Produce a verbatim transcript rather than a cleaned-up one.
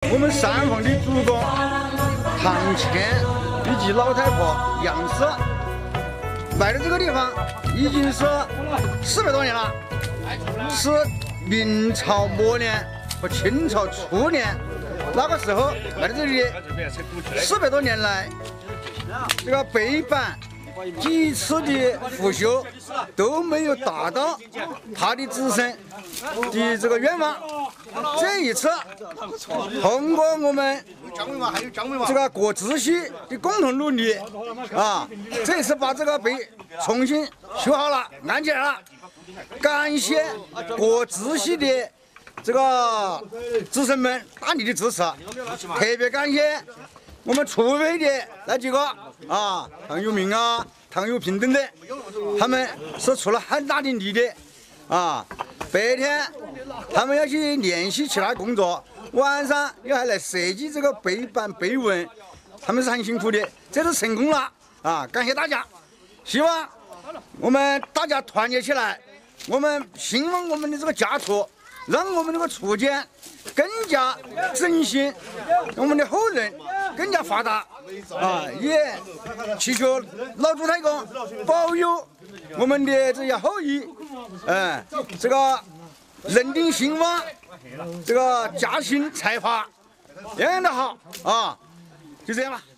我们三房的主公唐谦以及老太婆杨氏来的这个地方已经是四百多年了，是明朝末年和清朝初年那个时候来到这里，四百多年来，这个北版几次的复修都没有达到他的子孙的这个愿望。这一次，通过我们这个各支系的共同努力啊，这一次把这个碑重新修好了，安起来了。感谢各支系的这个子孙们大力的支持，特别感谢我们储备的那几个啊，唐有明啊、唐有平等等，他们是出了很大的力的啊。白天他们要去联系其他工作，晚上又还来设计这个碑版碑文，他们是很辛苦的，这次成功了啊！感谢大家，希望我们大家团结起来，我们兴旺我们的这个家畜，让我们这个畜监更加振兴，我们的后人更加发达啊！也祈求老朱太公保佑我们的这些后裔，嗯，这个人丁兴旺，这个家兴财发，样样的好啊！就这样吧。